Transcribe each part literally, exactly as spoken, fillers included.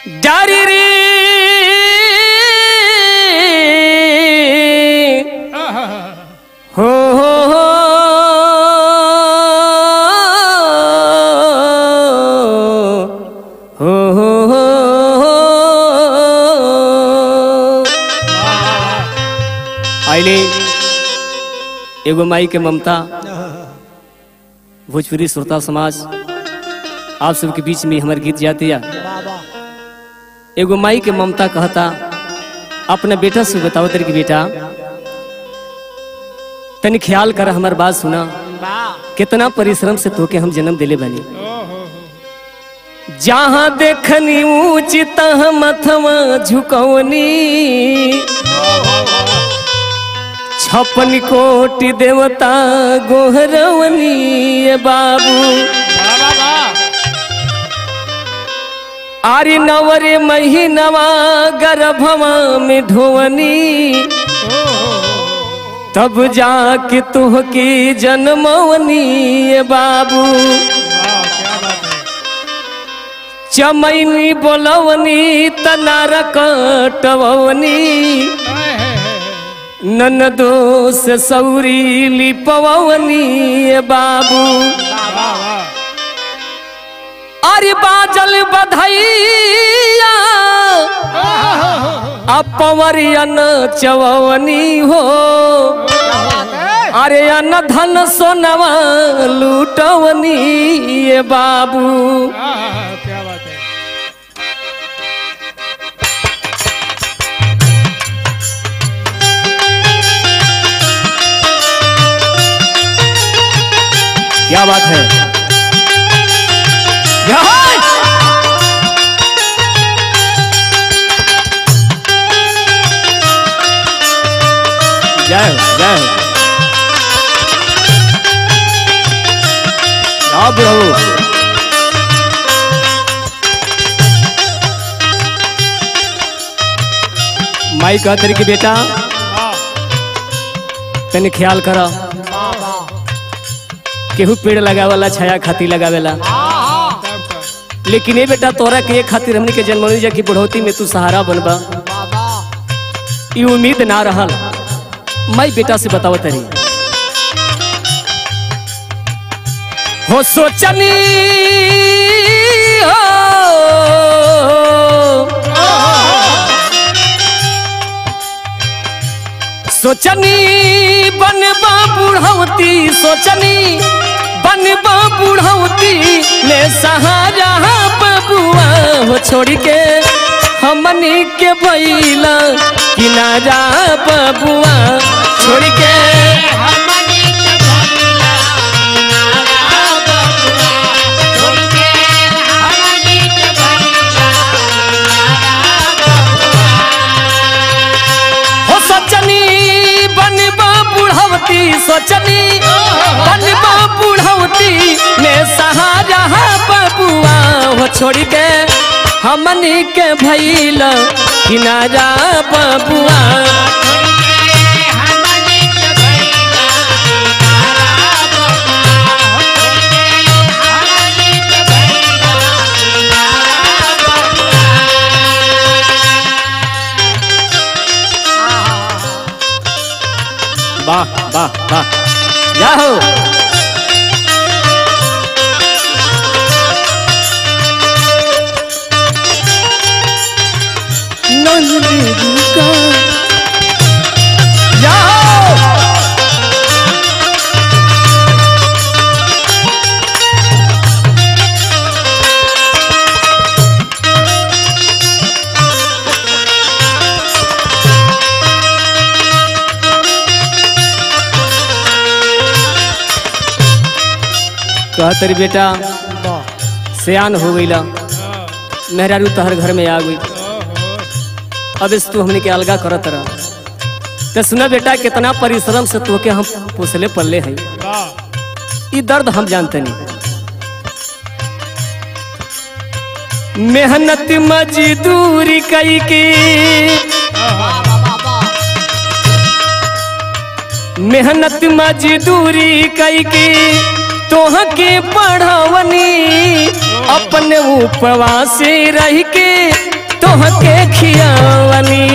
डारी रे हो हो हो हो हो हो आइले एगो माई के ममता भोजपुरी श्रोता समाज आप सबके बीच में हमारे गीत जाते या एगो माई के ममता कहता अपने बेटा से बताओ तेरे की बेटा तनी ख्याल कर हमार बात सुना कितना परिश्रम से तोके हम जन्म दिले बनी जहां देखनी ऊंच तह मथवा झुकवनी छप्पन कोटि देवता गोहरवनी बाबू आरी नवरे महीनवा गर्भवा में ढोवनी तब जाके तुहकी जन्मवनी बाबू चमैनी बोलवनी तनार कटवनी ननदो से सौरी लिपवनी बाबू अरे बाजल बधैया अपवरियन चवनी हो अरे अन धन सोनवा लूटवनी ये बाबू क्या बात है क्या बात है जय हो जय हो आप रहो माई कह तेरे की बेटा तने ख्याल करा केहू पेड़ लगावेला छाया खाती लगावेला लेकिन ये बेटा तोरा के एक खातिर हमने के जन्मनी जा की बुढ़ौती में तू सहारा बनबा ये उम्मीद ना रहल मैं बेटा से बताओ तरी हो सोचनी हो सोचनी बनबा बुढ़ौती सोचनी बनबा बुढ़ौती ले सहारा बबुआ हो छोड़ के हमनी के बैला किनारा बबुआ छोड़ के हमनी के बैला किनारा बबुआ छोड़ के हमनी के बैला हो सोचनी बनबा बुढ़ौती सोचनी बनबा बुढ़ौती में सहारा बबुआ हो छोड़ के हमनी के भैला किनारा बबुआ वाह वाह वाह जाओ का कह तेरी बेटा सियान हो गईला मेहरारू तहर घर में आ गई अब इस तू हमने के अलगा करत रहा तो सुना बेटा कितना परिश्रम से तो के हम पोसले पल्ले हैं ये दर्द हम जानते नहीं मेहनत मजदूरी कई की मेहनत मजदूरी कई की तोह के पढ़वनी अपने उपवास रह के तोहके खियावनी।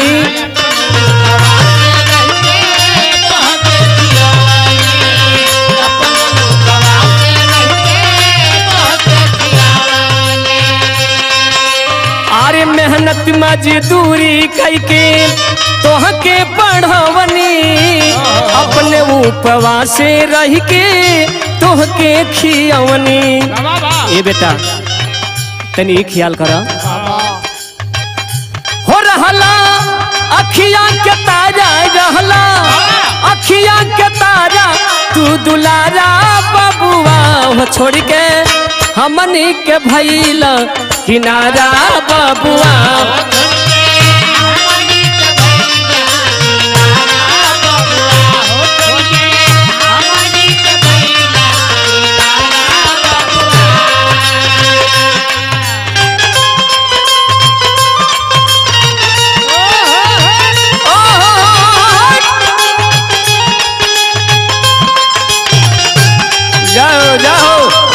अरे मेहनत मजदूरी करके तोहके पढ़वनी, अपने उपवास से रह के तोहके खियावनी। ए बेटा तनी ख्याल करा हो रहला अखिया के तारा, रहला अखिया के तारा तू दुलारा बबुआ हो, छोड़ के हमनी के भइला किनारा बबुआ। जाओ जाओ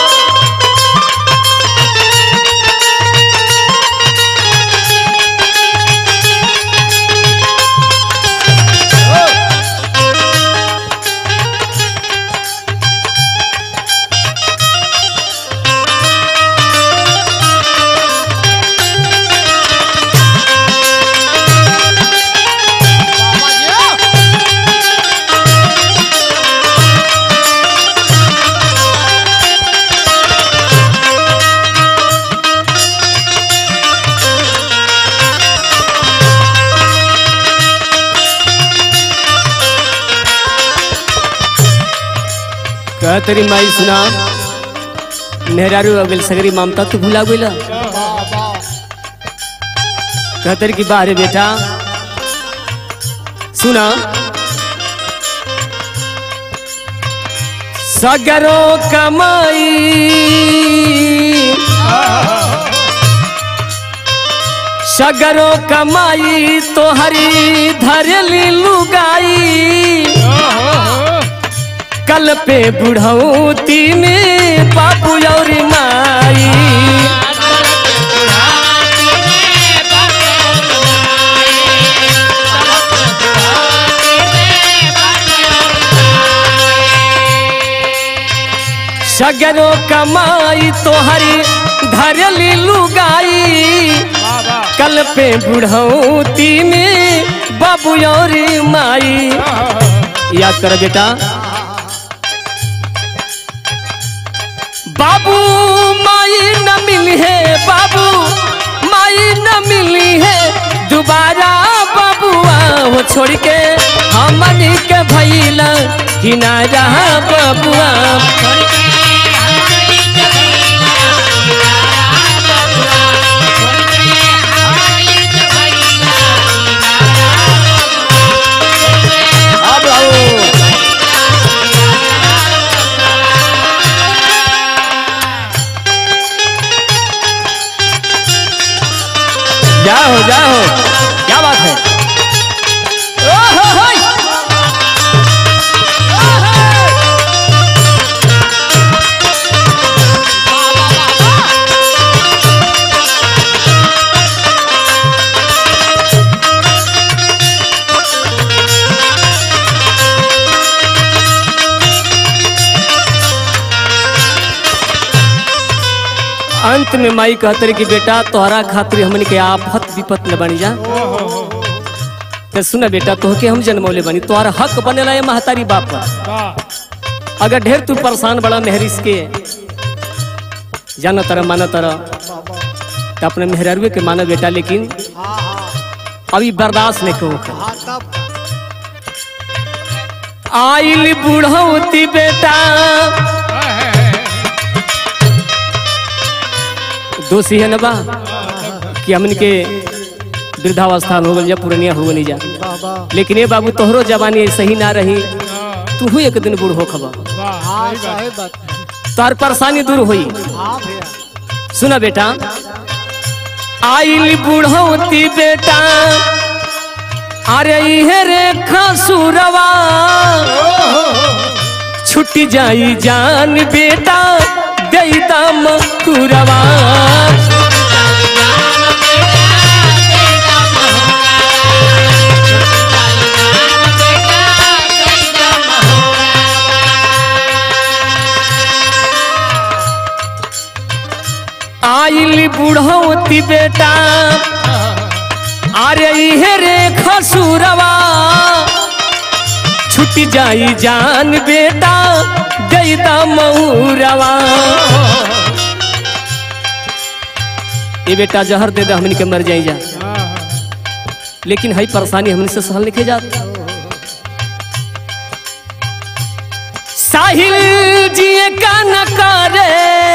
कह तेरी माई सुना मेहरारू अगल सगरी ममता तू भुला गइला। कह तेरी की बाहर बेटा सुना सगरो कमाई सगरो कमाई तो हरी धरली लुगाई, कल पे बुढ़ौती में बाबू और माई। सगरो कमाई तोहरी धरली लुगाई, कल पे बुढ़ौती में बाबू और माई। याद कर बेटा बाबू माई न मिली है, बाबू माई न मिली है दोबारा बबुआ वो, छोड़ के हमनी के भइला किनारा बबुआ। जाओ जाओ क्या बात है। ओहो होय अंत में माई कहते कि बेटा तोहरा खातिर हमन के आफत विपत न बनी जा। तो सुना बेटा तोहके हम जन्मौले बनी, तोहरा हक बनेला है महतारी बाप पर। अगर ढेर तू परेशान बड़ा मेहरिस के जाना तरह माना तरह तो अपने मेहरारुए के माना बेटा, लेकिन अभी बर्दाश्त नहीं करो। आइल बुढ़ौती बेटा दोषी है न बा कि हमन के वृद्धावस्था हो गल जा, पुरनिया हो गई जा। लेकिन ये बाबू तोहरो जवानी सही ना रही, तू ही एक दिन बूढ़ हो खबा, तार परेशानी दूर हुई। सुना बेटा आइल बुढ़ौती बेटा, अरे ये रेखा सुरवा छुट्टी जाई जान बेटा दे दम कुरवा। आइल बुढ़ौती बेटा अरे इहे रे खसूरवा छुट जाई जान बेटा दैदा मऊरवा। ये बेटा जहर दे दे हमनी के मर जाई जा, लेकिन हई परेशानी हमनी से सहल लिखे जात। साहिल जिए का न करे,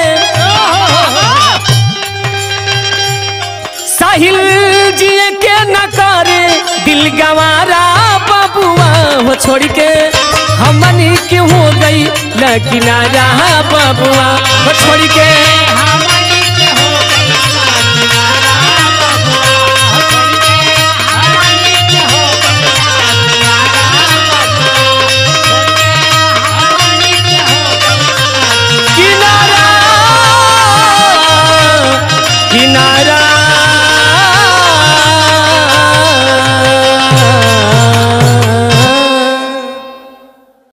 साहिल जिए के न करे दिल गवारा बबुआ हो छोड़ के हमनी के हो गई न किनारा बबुआ हो छोड़ के।